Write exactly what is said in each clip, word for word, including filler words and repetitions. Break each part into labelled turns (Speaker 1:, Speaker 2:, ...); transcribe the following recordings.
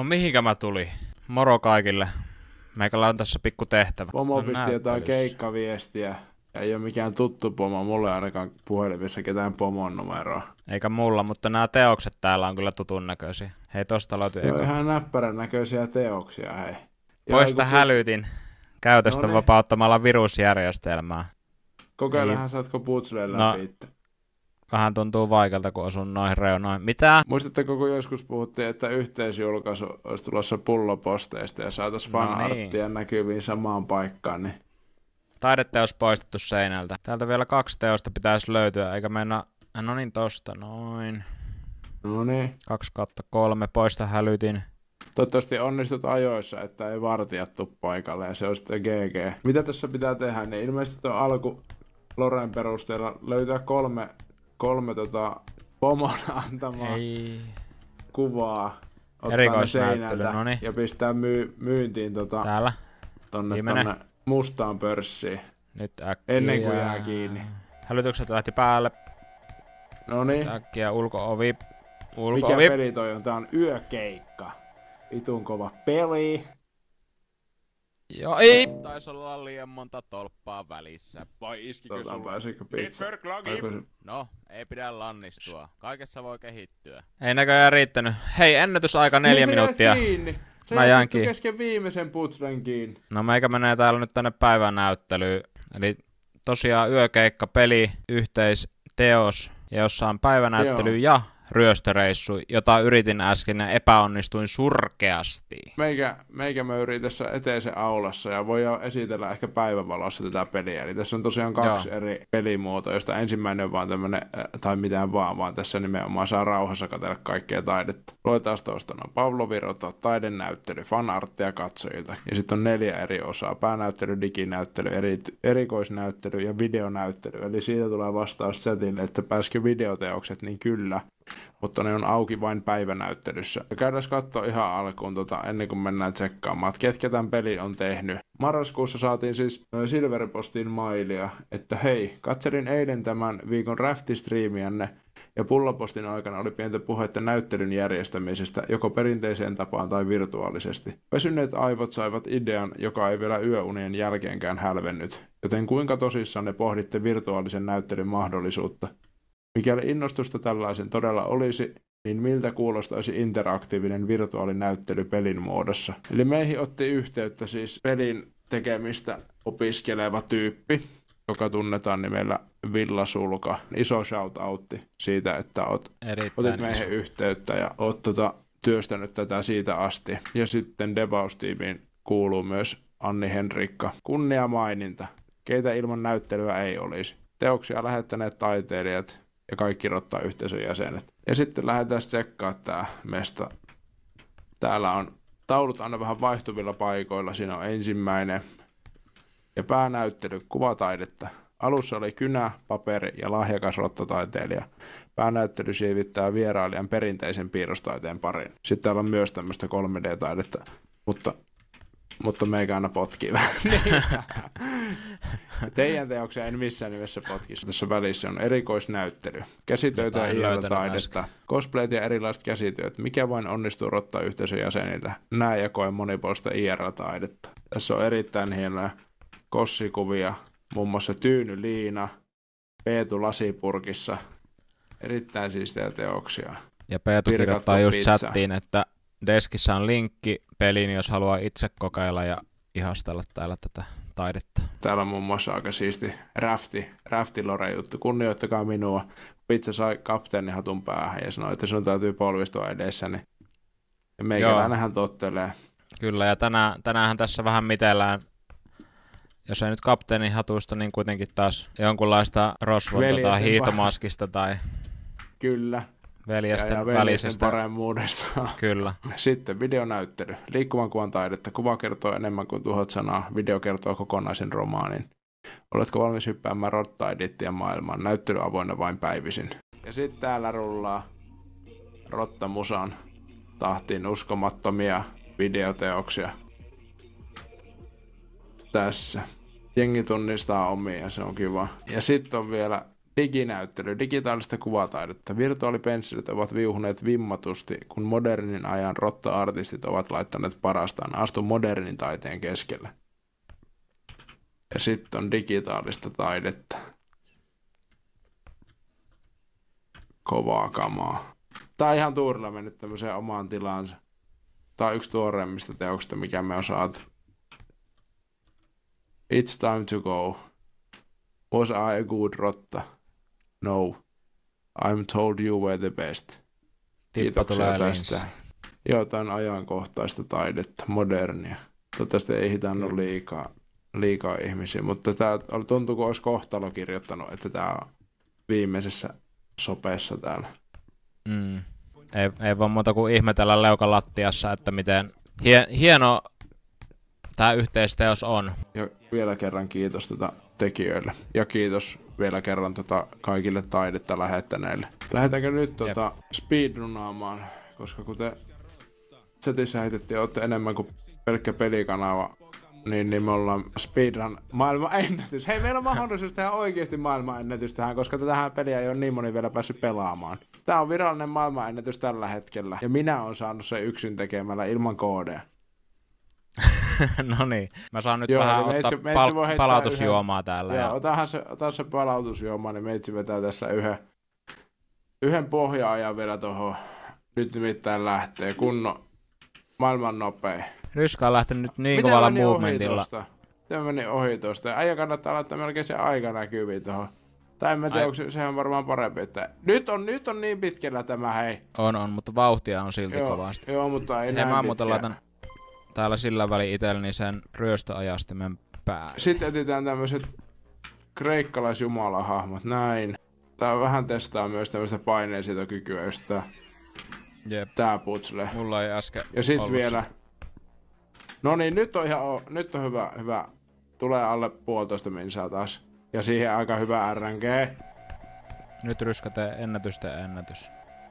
Speaker 1: No mihinkä mä tulin? Moro kaikille. Meikällä on tässä pikku tehtävä.
Speaker 2: Pomo
Speaker 1: On
Speaker 2: pisti jotain
Speaker 1: näyttelyssä.
Speaker 2: keikkaviestiä. Ei ole mikään tuttu pomo, mulle ainakaan puhelimissa ketään pomon numeroa.
Speaker 1: Eikä mulla, mutta nämä teokset täällä on kyllä tutun näköisiä. Hei, tosta löytyy
Speaker 2: Joo,
Speaker 1: eka.
Speaker 2: ihan näppärän näköisiä teoksia, hei.
Speaker 1: Poista
Speaker 2: Joo,
Speaker 1: hälytin käytöstä
Speaker 2: Noniin.
Speaker 1: vapauttamalla virusjärjestelmää.
Speaker 2: Kokeilehan saatko putsleen läpi
Speaker 1: No.
Speaker 2: itse.
Speaker 1: Vähän tuntuu vaikalta, kun osun noihin reunoihin. Mitä?
Speaker 2: Muistatteko, kun joskus puhuttiin, että yhteisjulkaisu olisi tulossa pulloposteista ja saataisiin
Speaker 1: No
Speaker 2: fanarttia näkyviin samaan paikkaan, niin
Speaker 1: Taideteos poistettu seinältä. Täältä vielä kaksi teosta pitäisi löytyä, eikä mennä... No niin, tosta noin.
Speaker 2: no niin.
Speaker 1: Kaksi kautta kolme, poista hälytin.
Speaker 2: Toivottavasti onnistut ajoissa, että ei vartijat tuu paikalle ja se on sitten G G. Mitä tässä pitää tehdä, niin ilmeisesti tuon alku Loren perusteella löytää kolme, kolme tota pomon antamaa
Speaker 1: Ei.
Speaker 2: kuvaa. Ottaa ne
Speaker 1: Erikoisnäyttely,
Speaker 2: seinältä
Speaker 1: noniin.
Speaker 2: ja pistää myy- myyntiin tota,
Speaker 1: Täällä.
Speaker 2: tonne,
Speaker 1: Viimeinen.
Speaker 2: tonne mustaan pörssiin.
Speaker 1: Nyt äkkiä.
Speaker 2: Ennen kuin jää kiinni.
Speaker 1: Hälytykset lähti päälle.
Speaker 2: No niin.
Speaker 1: Äkkiä ulko-ovi.
Speaker 2: Mikä
Speaker 1: Ulko-ovi.
Speaker 2: peli toi on? Tää on yökeikka. Vitun kova peli.
Speaker 1: Joo, ei. Taisi olla liian monta tolppaa välissä. Vai iskikö
Speaker 2: Tota,
Speaker 1: sulla?
Speaker 2: pääsikö pizza? Aiko se-
Speaker 1: No, ei pidä lannistua. Kaikessa voi kehittyä. Ei näköjään riittänyt. Hei, ennätysaika neljä
Speaker 2: Niin se jäi
Speaker 1: minuuttia.
Speaker 2: Kiinni. Se
Speaker 1: Mä
Speaker 2: jäi
Speaker 1: jään
Speaker 2: vittu
Speaker 1: kiinni.
Speaker 2: kesken viimeisen putslen kiinni.
Speaker 1: No meikä menee täällä nyt tänne päivänäyttelyyn. Eli tosiaan yökeikka, peli, yhteisteos ja jossa on päivänäyttely
Speaker 2: Joo.
Speaker 1: ja ryöstöreissu, jota yritin äsken ja epäonnistuin surkeasti.
Speaker 2: Meikä, meikä möyrii tässä eteisen aulassa ja voidaan esitellä ehkä päivänvalossa tätä peliä. Eli tässä on tosiaan kaksi
Speaker 1: Joo.
Speaker 2: eri pelimuotoa, josta ensimmäinen on vaan tämmönen, äh, tai mitään vaan, vaan tässä nimenomaan saa rauhassa katsella kaikkea taidetta. Luetaan tuosta no Pavlo Viroto, taidenäyttely, fanarttia katsojilta. Ja sitten on neljä eri osaa. Päänäyttely, diginäyttely, eri, erikoisnäyttely ja videonäyttely. Eli siitä tulee vastaus setille, että pääskö videoteokset, niin kyllä. Mutta ne on auki vain päivänäyttelyssä. Ja käydään katsoa ihan alkuun, tota, ennen kuin mennään tsekkaamaan, että ketkä tämän pelin on tehnyt. Marraskuussa saatiin siis Silverpostin mailia, että hei, katselin eilen tämän viikon Rafti-striimiänne, ja Pullapostin aikana oli pientä puhetta näyttelyn järjestämisestä, joko perinteiseen tapaan tai virtuaalisesti. Väsyneet aivot saivat idean, joka ei vielä yöunien jälkeenkään hälvennyt. Joten kuinka tosissaan ne pohditte virtuaalisen näyttelyn mahdollisuutta? Mikäli innostusta tällaisen todella olisi, niin miltä kuulostaisi interaktiivinen virtuaalinäyttely pelin muodossa? Eli meihin otti yhteyttä siis pelin tekemistä opiskeleva tyyppi, joka tunnetaan nimellä Villasulka. Iso shoutoutti siitä, että oot, otit meihin yhteyttä ja oot tota, työstänyt tätä siitä asti. Ja sitten Debaus-tiimiin kuuluu myös Anni Henrikka. Kunnia maininta. Keitä ilman näyttelyä ei olisi. Teoksia lähettäneet taiteilijat ja kaikki rottaa yhteisön jäsenet. Ja sitten lähdetään tsekkaamaan tää mesta. Täällä on taulut aina vähän vaihtuvilla paikoilla. Siinä on ensimmäinen. Ja päänäyttely, kuvataidetta. Alussa oli kynä, paperi ja lahjakas rottataiteilija. Päänäyttely siivittää vierailijan perinteisen piirrostaiteen parin. Sitten täällä on myös tämmöistä kolme D-taidetta, mutta, mutta meikä aina potkii vähän. Teidän teoksia en missään nimessä potkisi. Tässä välissä on erikoisnäyttely, käsitöitä ja I R-taidetta, cosplayt ja erilaiset käsityöt. Mikä vain onnistuu rottaa yhteisön jäseniltä. Nää jakoen monipuolista I R-taidetta. Tässä on erittäin hienoja kossikuvia, muun muassa Tyyny Liina, Peetu lasipurkissa. Erittäin siistejä teoksia.
Speaker 1: Ja Peetu kirjoittaa just chattiin, että deskissä on linkki peliin, jos haluaa itse kokeilla ja ihastella täällä tätä taidetta.
Speaker 2: Täällä on muun muassa aika siisti Rafti, Rafti Lore juttu. Kunnioittakaa minua. Pizza sai kapteenihatun päähän ja sanoi, että sinun täytyy polvistua edessäni. Ja meikäläinenhän tottelee.
Speaker 1: Kyllä, ja tänään, tänäänhän tässä vähän mitellään, jos ei nyt kapteenin hatusta, niin kuitenkin taas jonkunlaista rosvon tota, hiihtomaskista tai
Speaker 2: Kyllä.
Speaker 1: veljesten
Speaker 2: ja, ja
Speaker 1: välisestä
Speaker 2: paremmuudesta.
Speaker 1: Kyllä.
Speaker 2: Sitten videonäyttely. Liikkuvan kuvan taidetta. Kuva kertoo enemmän kuin tuhat sanaa. Video kertoo kokonaisen romaanin. Oletko valmis hyppäämään rotta-edittien maailmaan? Näyttely avoinna vain päivisin. Ja sitten täällä rullaa Rotta Musan tahtiin uskomattomia videoteoksia. Tässä. Jengi tunnistaa omia ja se on kiva. Ja sitten on vielä Diginäyttely, digitaalista kuvataidetta. Virtuaalipensselit ovat viuhuneet vimmatusti, kun modernin ajan rotta-artistit ovat laittaneet parastaan. Astu modernin taiteen keskelle. Ja sitten on digitaalista taidetta. Kovaa kamaa. Tää on ihan tuurilla mennyt tämmöiseen omaan tilaansa. Tää on yksi tuoreimmista teoksista, mikä me on saatu. It's time to go. Was I a good rotta? No. I'm told you were the best. Kiitoksia tästä. Jotain ajankohtaista taidetta, modernia. Toivottavasti ei hitannut liikaa, liikaa ihmisiä, mutta tää tuntuu, kun olisi kohtalo kirjoittanut, että tää on viimeisessä sopeessa täällä.
Speaker 1: Mm. Ei, ei voi muuta kuin ihmetellä leukalattiassa, että miten hie, hieno tämä yhteisteos on.
Speaker 2: Ja vielä kerran kiitos tota tekijöille. Ja kiitos vielä kerran tota kaikille taidetta lähettäneille. Lähdetäänkö nyt tota speedrunaamaan, koska kuten chatissä heitettiin, olette enemmän kuin pelkkä pelikanava, niin, niin me ollaan speedrun maailmanennätys. Hei, meillä on mahdollisuus tehdä oikeasti maailmanennätys tähän, koska tähän peliä ei ole niin moni vielä päässyt pelaamaan. Tää on virallinen maailmanennätys tällä hetkellä, ja minä oon saanut sen yksin tekemällä ilman koodeja.
Speaker 1: No niin, mä saan nyt Joo, vähän ottaa meitsi, meitsi pal- palautusjuomaa yhden, täällä.
Speaker 2: Joo, ja... otahan se, ota se palautusjuoma, niin meitsi vetää tässä yhden, yhden pohja-ajan vielä tohon. Nyt nimittäin lähtee kunnon maailman nopein.
Speaker 1: Ryska on lähtenyt nyt niin kovalla movementilla.
Speaker 2: Miten meni ohi tosta? Äijä kannattaa laittaa melkein se aika näkyviin tohon. Tai en mä tiedä, onko se, sehän varmaan parempi, että nyt on, nyt on niin pitkällä tämä, hei.
Speaker 1: On, on, mutta vauhtia on silti
Speaker 2: joo,
Speaker 1: kovasti.
Speaker 2: Joo, mutta ei näin
Speaker 1: mä
Speaker 2: pitkä.
Speaker 1: muuten laitan täällä sillä välin itselleni sen ryöstöajastimen päälle.
Speaker 2: Sitten etsitään tämmöiset kreikkalaisjumalahahmot, näin. Tää vähän testaa myös tämmöistä paineensietokykyä, just tää,
Speaker 1: Jep.
Speaker 2: tää putsle.
Speaker 1: Mulla ei äsken
Speaker 2: Ja sit
Speaker 1: ollut
Speaker 2: vielä.
Speaker 1: Sitä.
Speaker 2: No niin, nyt on ihan nyt on hyvä, hyvä. Tulee alle puolitoista minsaa taas. Ja siihen aika hyvä R N G.
Speaker 1: Nyt ryskätään ennätystä ennätys.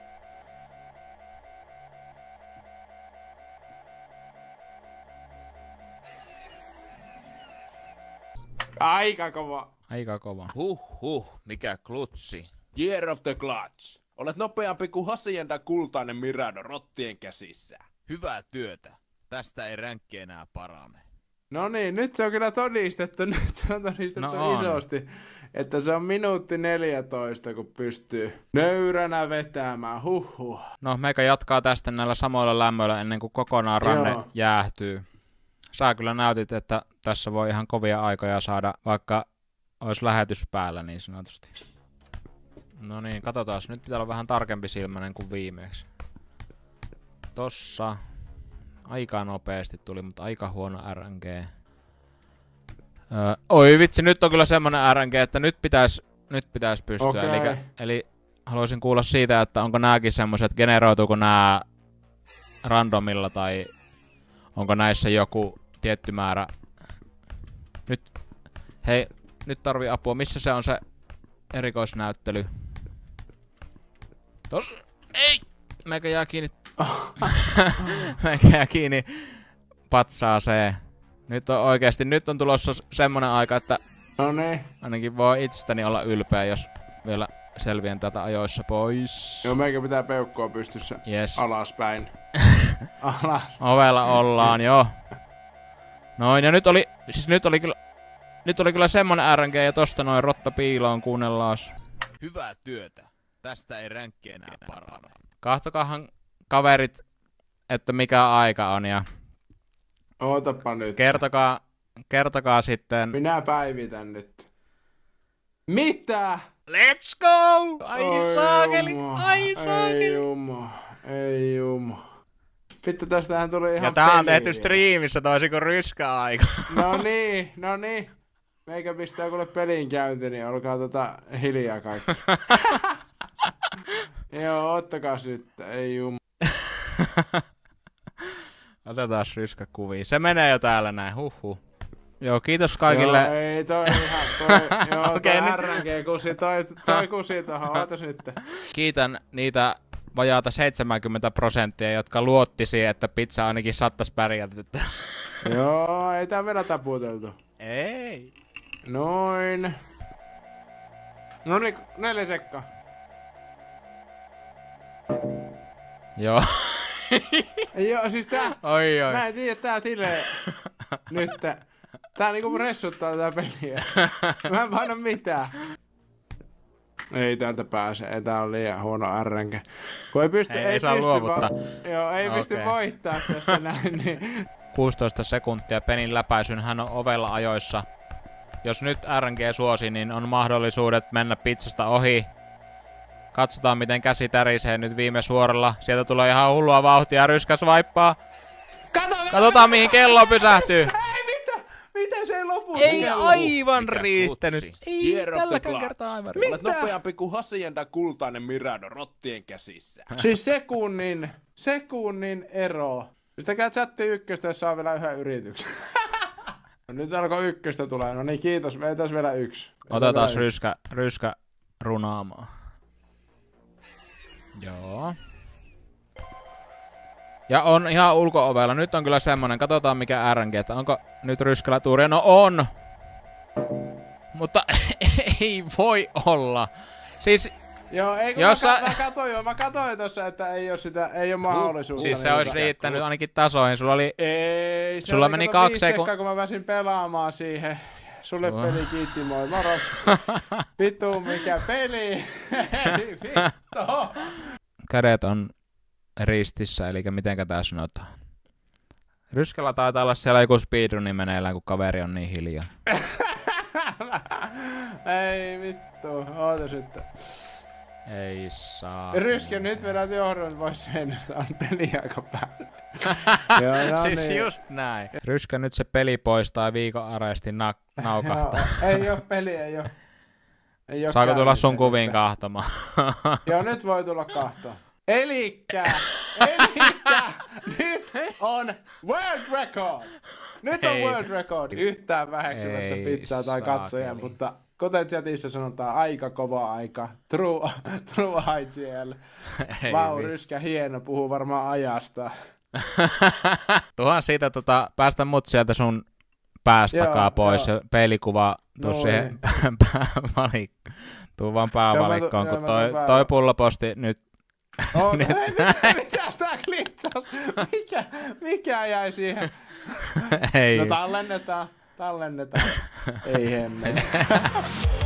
Speaker 2: Aika kova.
Speaker 1: Aika kova.
Speaker 3: Huh huh, mikä klutsi.
Speaker 4: Year of the Clutch. Olet nopeampi kuin Hacienda kultainen Mirado rottien käsissä.
Speaker 3: Hyvää työtä. Tästä ei ränkki enää parane.
Speaker 2: No niin, nyt se on kyllä todistettu, nyt se on todistettu
Speaker 1: no on.
Speaker 2: isosti, että se on minuutti neljätoista, kun pystyy nöyränä vetämään, huhhuh.
Speaker 1: No, meikä jatkaa tästä näillä samoilla lämmöillä ennen kuin kokonaan ranne Joo. jäähtyy. Sä kyllä näytit, että tässä voi ihan kovia aikoja saada, vaikka olisi lähetys päällä niin sanotusti. No niin, katsotaan. Nyt pitää olla vähän tarkempi silmäinen kuin viimeksi. Tossa. Aika nopeasti tuli, mutta aika huono R N G. Öö, oi vitsi, nyt on kyllä semmonen R N G, että nyt pitäisi nyt pitäis pystyä.
Speaker 2: Okay.
Speaker 1: Eli, eli haluaisin kuulla siitä, että onko nääkin semmoset, generoituuko nää randomilla tai onko näissä joku tietty määrä. Nyt, hei, nyt tarvii apua. Missä se on se erikoisnäyttely? Tos, ei! Meikä jää kiinni. Meikä jää kiinni patsaaseen. Nyt on oikeesti, nyt on tulossa semmonen aika, että
Speaker 2: no niin.
Speaker 1: Ainakin voi itsestäni olla ylpeä, jos vielä selviän tätä ajoissa pois.
Speaker 2: Joo, meikä pitää peukkua pystyssä
Speaker 1: yes.
Speaker 2: alaspäin. Alas.
Speaker 1: Ovella ollaan, joo. Noin, ja nyt oli, siis nyt oli kyllä, nyt oli kyllä semmonen R N G, ja tosta noin rotta piiloon, kuunnellaas.
Speaker 3: Hyvää työtä. Tästä ei ränkki enää parane.
Speaker 1: Kahtokahan kaverit, että mikä aika on, ja
Speaker 2: ootapa nyt.
Speaker 1: Kertokaa, kertokaa sitten.
Speaker 2: Minä päivitän nyt. Mitä?
Speaker 1: Let's go! Ai
Speaker 2: Oi
Speaker 1: saakeli,
Speaker 2: jumo.
Speaker 1: ai saakeli.
Speaker 2: Ei jumo, ei jumo. Vittu, tästähän tuli ihan
Speaker 1: ja tää on
Speaker 2: peli
Speaker 1: tehty
Speaker 2: vielä.
Speaker 1: striimissä toisin kuin ryskä-aika.
Speaker 2: No niin, no niin. Meikä pistää kuule pelin käynti, niin olkaa tota hiljaa kaikki. Joo, ottakaa nyt, ei jumo.
Speaker 1: Otetaan ryskäkuvia. Se menee jo täällä näin, huhhuh. Joo, kiitos kaikille.
Speaker 2: Joo, ei toi ihan, toi, joo,
Speaker 1: okay,
Speaker 2: toi
Speaker 1: nyt...
Speaker 2: R N G-kusi, toi, toi kusi tohon, ootas nyt.
Speaker 1: Kiitän niitä vajaata seitsemänkymmentä prosenttia, jotka luotti siihen, että pizza ainakin sattas pärjätä.
Speaker 2: Joo, ei tää vielä taputeltu.
Speaker 1: Ei.
Speaker 2: Noin. No niin, neljä sekkaa.
Speaker 1: Joo.
Speaker 2: Joo, siis tää...
Speaker 1: Oi, oi.
Speaker 2: Mä en tiedä, tää silleen... nyt tää niinku ressuttaa tää peliä. Mä en paina mitään. Ei täältä pääse, ei tää on liian huono R N G. Kun ei pysty...
Speaker 1: Ei,
Speaker 2: ei,
Speaker 1: ei saa
Speaker 2: pysty
Speaker 1: luovuttaa.
Speaker 2: Va- joo, ei
Speaker 1: Okei.
Speaker 2: pysty voittaa tässä näin, niin...
Speaker 1: kuusitoista sekuntia Penin läpäisyn, hän on ovella ajoissa. Jos nyt R N G suosii, niin on mahdollisuudet mennä pizzasta ohi. Katsotaan miten käsi tärisee nyt viime suoralla. Sieltä tulee ihan hullua vauhtia, Ryskäs vaippaa.
Speaker 2: Kato,
Speaker 1: Katsotaan mihin kello pysähtyy.
Speaker 2: Ei, mitä? Miten se ei lopu?
Speaker 1: Ei
Speaker 2: kello?
Speaker 1: aivan
Speaker 3: Mikä
Speaker 1: riittänyt.
Speaker 3: kutsi?
Speaker 1: Ei
Speaker 4: Hierro
Speaker 1: tälläkään
Speaker 4: Pepla.
Speaker 1: kertaa aivan
Speaker 4: Olet
Speaker 1: riittänyt.
Speaker 4: nopeampi kuin Hacienda kultainen Mirado rottien käsissä.
Speaker 2: Siis sekunnin, sekunnin ero. Pistäkää chatti ykköstä, jos saa vielä yhden yrityksen. No, nyt alkoi ykköstä tulee. No niin, kiitos. Veitäis vielä yksi. Veitäis
Speaker 1: Otetaan
Speaker 2: vielä
Speaker 1: ryskä, ryskä runaamaan. Joo. Ja on ihan ulko-ovella. Nyt on kyllä semmonen. Katsotaan mikä R N G, että onko nyt ryskällä tuuria. No on! Mutta ei voi olla. Siis,
Speaker 2: Joo, ei kun
Speaker 1: Jos
Speaker 2: mä,
Speaker 1: sä-
Speaker 2: mä katoin jo, mä katoin tossa, että ei oo sitä, ei oo mahdollisuutta.
Speaker 1: siis se
Speaker 2: niin
Speaker 1: olisi
Speaker 2: tota-
Speaker 1: riittänyt ainakin tasoihin. Sulla oli...
Speaker 2: Ei, se
Speaker 1: Sulla
Speaker 2: oli
Speaker 1: meni
Speaker 2: kato
Speaker 1: kaksi
Speaker 2: viisi sekkaa,
Speaker 1: sekun-
Speaker 2: kun mä väsin pelaamaan siihen. Sulle
Speaker 1: Sulla-
Speaker 2: peli, kiitti, moi, moro. Vittu, mikä peli. Ei vittu.
Speaker 1: Kädet on ristissä, eli mitenkä tää sanotaan. Ryskällä taitaa olla siellä joku speedruni meneillään, kun kaveri on niin hiljaa.
Speaker 2: Ei vittu, oota sitten.
Speaker 1: Ei saa.
Speaker 2: Ryske, nyt vedät johdon pois seinästä, on peli aika päällä. Joo, no
Speaker 1: Siis
Speaker 2: niin.
Speaker 1: just näin. Ryskä nyt se peli poistaa viikon arestin na- naukahtaa.
Speaker 2: Joo, ei oo peli, ei oo. Ei oo
Speaker 1: Saako tulla
Speaker 2: käynnissä
Speaker 1: sun kuviin
Speaker 2: mitään.
Speaker 1: kahtomaan?
Speaker 2: Joo, nyt voi tulla kahtoa. Elikkä, elikkä, nyt on world record. Nyt on
Speaker 1: Ei.
Speaker 2: world record. Yhtään väheksymättä
Speaker 1: Ei
Speaker 2: pizzaa tai katsoja,
Speaker 1: saakeli.
Speaker 2: mutta kuten chatissa sanotaan, aika kova aika. True, true I G L.
Speaker 1: Ei
Speaker 2: Vau,
Speaker 1: vittu.
Speaker 2: Ryskä hieno, puhuu varmaan ajasta.
Speaker 1: Tuohan siitä tota, päästä mut sieltä sun päästäkaa
Speaker 2: Joo,
Speaker 1: pois.
Speaker 2: joo.
Speaker 1: Se peilikuva tuu
Speaker 2: Noin.
Speaker 1: siihen päävalikkoon. Tuu vaan päävalikkoon,
Speaker 2: Joo, mä
Speaker 1: kun
Speaker 2: tu-
Speaker 1: toi,
Speaker 2: joo, mä tuun
Speaker 1: toi
Speaker 2: pääva-
Speaker 1: pulloposti nyt...
Speaker 2: On, ei, mitä, mitäs tää glitsaus? Mikä, mikä jäi siihen?
Speaker 1: Ei.
Speaker 2: No tallennetaan, tallennetaan. Ei hemmetä.